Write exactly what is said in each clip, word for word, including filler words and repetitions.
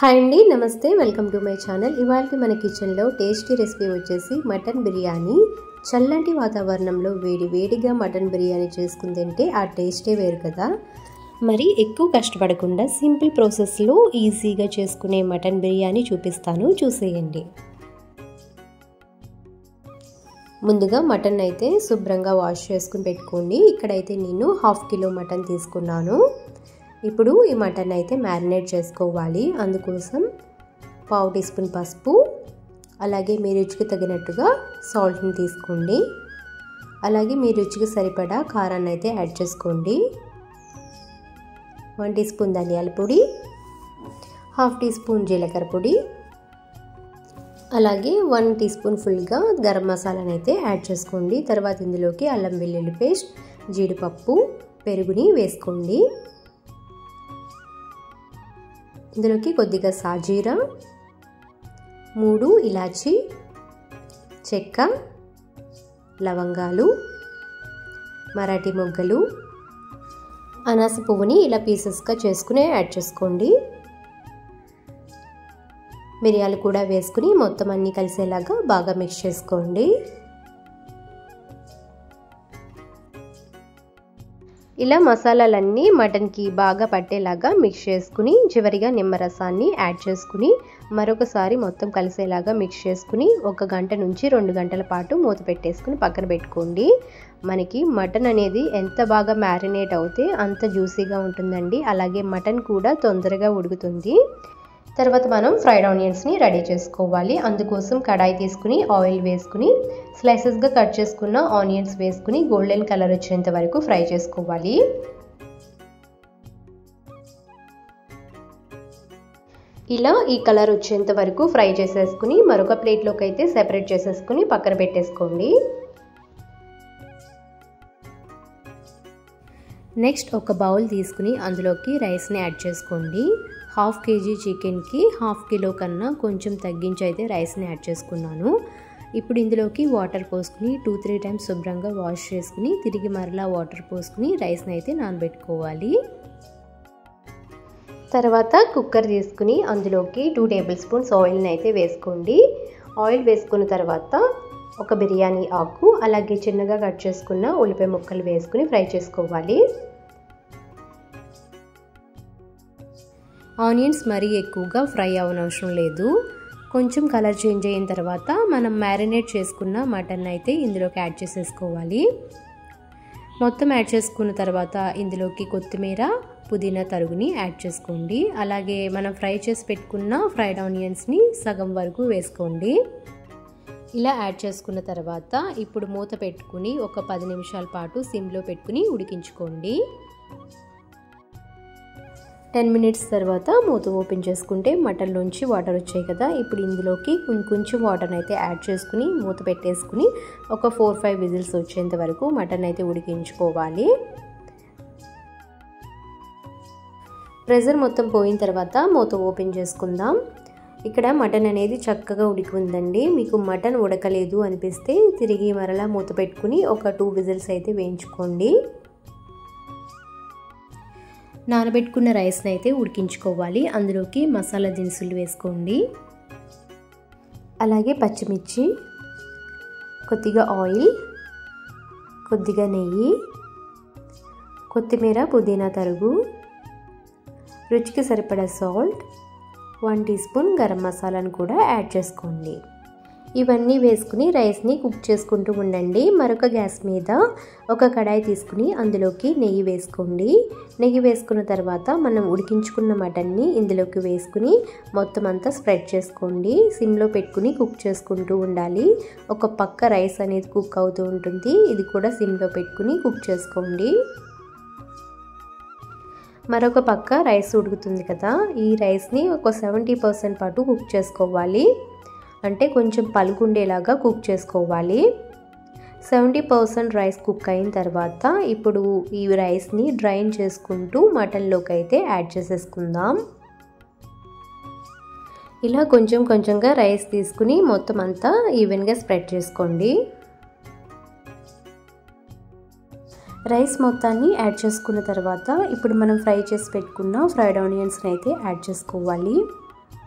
Hi అండి, నమస్తే. Welcome to my channel. ఇవాళ మన కిచెన్లో టేస్టీ రెసిపీ వచ్చేసి మటన్ బిర్యానీ. చల్లటి వాతావరణంలో వేడి వేడిగా మటన్ బిర్యానీ చేసుకుని తింటే ఆ టేస్టే వేరు కదా. మరి ఎక్కువ కష్టపడకుండా సింపుల్ ప్రాసెస్లో ఈజీగా చేసుకునే మటన్ బిర్యానీ చూపిస్తాను, చూసేయండి. ముందుగా మటన్ అయితే శుభ్రంగా వాష్ చేసుకుని పెట్టుకోండి. ఇక్కడైతే నేను హాఫ్ కిలో మటన్ తీసుకున్నాను. ఇప్పుడు ఈ మటన్ అయితే మ్యారినేట్ చేసుకోవాలి. అందుకోసం పావు టీ స్పూన్ పసుపు, అలాగే మీ రుచికి తగినట్టుగా సాల్ట్ని తీసుకోండి. అలాగే మీ రుచికి సరిపడా కారాన్ని అయితే యాడ్ చేసుకోండి. వన్ టీ స్పూన్ ధనియాల పొడి, హాఫ్ టీ స్పూన్ జీలకర్ర పొడి, అలాగే వన్ టీ స్పూన్ ఫుల్గా గరం మసాలాని అయితే యాడ్ చేసుకోండి. తర్వాత ఇందులోకి అల్లం వెల్లుల్లి పేస్ట్, జీడిపప్పు, పెరుగుని వేసుకోండి. ఇందులోకి కొద్దిగా సాజీరా, మూడు ఇలాచి, చెక్క, లవంగాలు, మరాఠీ మొగ్గలు, అనాస పువ్వుని ఇలా పీసెస్గా చేసుకుని యాడ్ చేసుకోండి. మిరియాలు కూడా వేసుకుని మొత్తం అన్నీ కలిసేలాగా బాగా మిక్స్ చేసుకోండి. ఇలా మసాలాలన్నీ మటన్కి బాగా పట్టేలాగా మిక్స్ చేసుకుని చివరిగా నిమ్మరసాన్ని యాడ్ చేసుకుని మరొకసారి మొత్తం కలిసేలాగా మిక్స్ చేసుకుని ఒక గంట నుంచి రెండు గంటల పాటు మూత పెట్టేసుకుని పక్కన పెట్టుకోండి. మనకి మటన్ అనేది ఎంత బాగా మ్యారినేట్ అవుతే అంత జ్యూసీగా ఉంటుందండి. అలాగే మటన్ కూడా తొందరగా ఉడుకుతుంది. తర్వాత మనం ఫ్రైడ్ ఆనియన్స్ని రెడీ చేసుకోవాలి. అందుకోసం కడాయి తీసుకుని ఆయిల్ వేసుకుని స్లైసెస్గా కట్ చేసుకున్న ఆనియన్స్ వేసుకుని గోల్డెన్ కలర్ వచ్చేంత వరకు ఫ్రై చేసుకోవాలి. ఇలా ఈ కలర్ వచ్చేంత వరకు ఫ్రై చేసేసుకుని మరొక ప్లేట్లోకి అయితే సెపరేట్ చేసేసుకుని పక్కన పెట్టేసుకోండి. నెక్స్ట్ ఒక బౌల్ తీసుకుని అందులోకి రైస్ని యాడ్ చేసుకోండి. హాఫ్ కేజీ చికెన్కి హాఫ్ కిలో కన్నా కొంచెం తగ్గించి అయితే రైస్ని యాడ్ చేసుకున్నాను. ఇప్పుడు ఇందులోకి వాటర్ పోసుకుని టూ త్రీ టైమ్స్ శుభ్రంగా వాష్ చేసుకుని తిరిగి మరలా వాటర్ పోసుకుని రైస్ని అయితే నానబెట్టుకోవాలి. తర్వాత కుక్కర్ తీసుకుని అందులోకి టూ టేబుల్ స్పూన్స్ ఆయిల్ని అయితే వేసుకోండి. ఆయిల్ వేసుకున్న తర్వాత ఒక బిర్యానీ ఆకు, అలాగే చిన్నగా కట్ చేసుకున్న ఉల్లిపాయ ముక్కలు వేసుకుని ఫ్రై చేసుకోవాలి. ఆనియన్స్ మరీ ఎక్కువగా ఫ్రై అవ్వనవసరం లేదు. కొంచెం కలర్ చేంజ్ అయిన తర్వాత మనం మ్యారినేట్ చేసుకున్న మటన్ అయితే ఇందులోకి యాడ్ చేసేసుకోవాలి. మొత్తం యాడ్ చేసుకున్న తర్వాత ఇందులోకి కొత్తిమీర, పుదీనా తరుగుని యాడ్ చేసుకోండి. అలాగే మనం ఫ్రై చేసి పెట్టుకున్న ఫ్రైడ్ ఆనియన్స్ని సగం వరకు వేసుకోండి. ఇలా యాడ్ చేసుకున్న తర్వాత ఇప్పుడు మూత పెట్టుకుని ఒక పది నిమిషాల పాటు సిమ్లో పెట్టుకుని ఉడికించుకోండి. టెన్ మినిట్స్ తర్వాత మూత ఓపెన్ చేసుకుంటే మటన్లోంచి వాటర్ వచ్చాయి కదా. ఇప్పుడు ఇందులోకి కొంచెం వాటర్ని అయితే యాడ్ చేసుకుని మూత పెట్టేసుకుని ఒక ఫోర్ ఫైవ్ విజిల్స్ వచ్చేంత వరకు మటన్ అయితే ఉడికించుకోవాలి. ప్రెషర్ మొత్తం పోయిన తర్వాత మూత ఓపెన్ చేసుకుందాం. ఇక్కడ మటన్ అనేది చక్కగా ఉడికి ఉందండి. మీకు మటన్ ఉడకలేదు అనిపిస్తే తిరిగి మరలా మూత పెట్టుకుని ఒక టూ విజిల్స్ అయితే వేయించుకోండి. నానబెట్టుకున్న రైస్ని అయితే ఉడికించుకోవాలి. అందులోకి మసాలా దినుసులు వేసుకోండి. అలాగే పచ్చిమిర్చి, కొద్దిగా ఆయిల్, కొద్దిగా నెయ్యి, కొత్తిమీర, పుదీనా తరుగు, రుచికి సరిపడా సాల్ట్, వన్ టీ స్పూన్ గరం మసాలాను కూడా యాడ్ చేసుకోండి. ఇవన్నీ వేసుకుని రైస్ని కుక్ చేసుకుంటూ ఉండండి. మరొక గ్యాస్ మీద ఒక కడాయి తీసుకుని అందులోకి నెయ్యి వేసుకోండి. నెయ్యి వేసుకున్న తర్వాత మనం ఉడికించుకున్న మటన్ని ఇందులోకి వేసుకుని మొత్తం అంతా స్ప్రెడ్ చేసుకోండి. సిమ్లో పెట్టుకుని కుక్ చేసుకుంటూ ఉండాలి. ఒక పక్క రైస్ అనేది కుక్ అవుతూ ఉంటుంది. ఇది కూడా సిమ్లో పెట్టుకుని కుక్ చేసుకోండి. మరొక పక్క రైస్ ఉడుకుతుంది కదా. ఈ రైస్ని ఒక సెవెంటీ పర్సెంట్ పాటు కుక్ చేసుకోవాలి. అంటే కొంచెం పలుకుండేలాగా కుక్ చేసుకోవాలి. సెవెంటీ పర్సెంట్ రైస్ కుక్ అయిన తర్వాత ఇప్పుడు ఈ రైస్ని డ్రైన్ చేసుకుంటూ మటన్లోకి అయితే యాడ్ చేసేసుకుందాం. ఇలా కొంచెం కొంచెంగా రైస్ తీసుకుని మొత్తం అంతా ఈవెన్గా స్ప్రెడ్ చేసుకోండి. రైస్ మొత్తాన్ని యాడ్ చేసుకున్న తర్వాత ఇప్పుడు మనం ఫ్రై చేసి పెట్టుకున్న ఫ్రైడ్ ఆనియన్స్ని అయితే యాడ్ చేసుకోవాలి.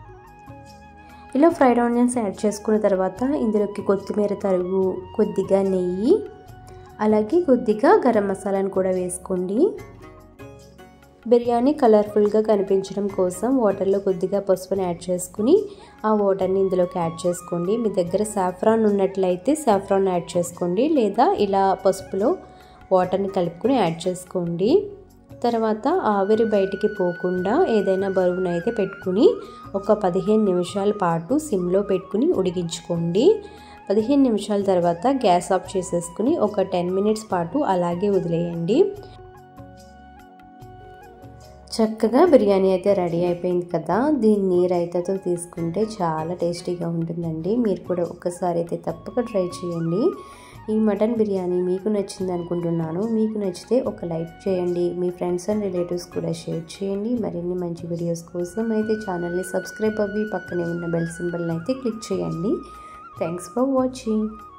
ఇలా ఫ్రైడ్ ఆనియన్స్ యాడ్ చేసుకున్న తర్వాత ఇందులోకి కొత్తిమీర తరుగు, కొద్దిగా నెయ్యి, అలాగే కొద్దిగా గరం మసాలాను కూడా వేసుకోండి. బిర్యానీ కలర్ఫుల్గా కనిపించడం కోసం వాటర్లో కొద్దిగా పసుపుని యాడ్ చేసుకుని ఆ వాటర్ని ఇందులోకి యాడ్ చేసుకోండి. మీ దగ్గర సాఫ్రాన్ ఉన్నట్లయితే సాఫ్రాన్ యాడ్ చేసుకోండి, లేదా ఇలా పసుపులో వాటర్ని కలుపుకొని యాడ్ చేసుకోండి. తర్వాత ఆవిరి బయటికి పోకుండా ఏదైనా బరువునైతే పెట్టుకుని ఒక పదిహేను నిమిషాల పాటు సిమ్లో పెట్టుకుని ఉడికించుకోండి. పదిహేను నిమిషాల తర్వాత గ్యాస్ ఆఫ్ చేసేసుకుని ఒక టెన్ మినిట్స్ పాటు అలాగే వదిలేయండి. చక్కగా బిర్యానీ అయితే రెడీ అయిపోయింది కదా. దీన్ని రైతాతో తీసుకుంటే చాలా టేస్టీగా ఉంటుందండి. మీరు కూడా ఒక్కసారి అయితే తప్పక ట్రై చేయండి. ఈ మటన్ బిర్యానీ మీకు నచ్చింది అనుకుంటున్నాను. మీకు నచ్చితే ఒక లైక్ చేయండి, మీ ఫ్రెండ్స్ అండ్ రిలేటివ్స్ కూడా షేర్ చేయండి. మరిన్ని మంచి వీడియోస్ కోసం అయితే ఛానల్ని సబ్స్క్రైబ్ అవ్వి పక్కనే ఉన్న బెల్ సింబల్ని అయితే క్లిక్ చేయండి. Thanks for watching.